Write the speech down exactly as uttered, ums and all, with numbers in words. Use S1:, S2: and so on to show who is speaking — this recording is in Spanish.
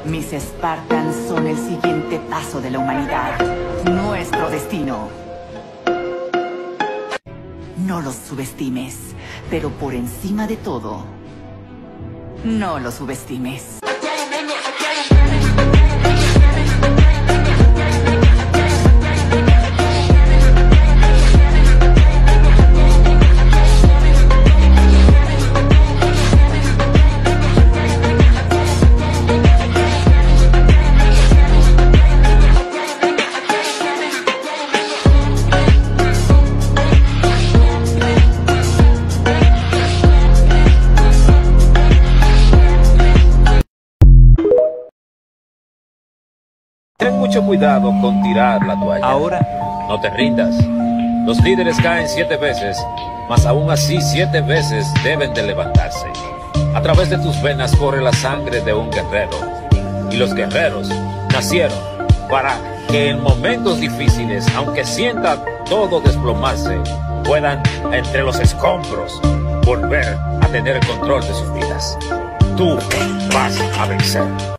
S1: Mis Spartans son el siguiente paso de la humanidad. Nuestro destino. No los subestimes, pero por encima de todo, no los subestimes.
S2: Ten mucho cuidado con tirar la toalla.
S3: Ahora,
S2: no te rindas. Los líderes caen siete veces, mas aún así siete veces deben de levantarse. A través de tus venas corre la sangre de un guerrero. Y los guerreros nacieron para que en momentos difíciles, aunque sientan todo desplomarse, puedan entre los escombros volver a tener el control de sus vidas. Tú vas a vencer.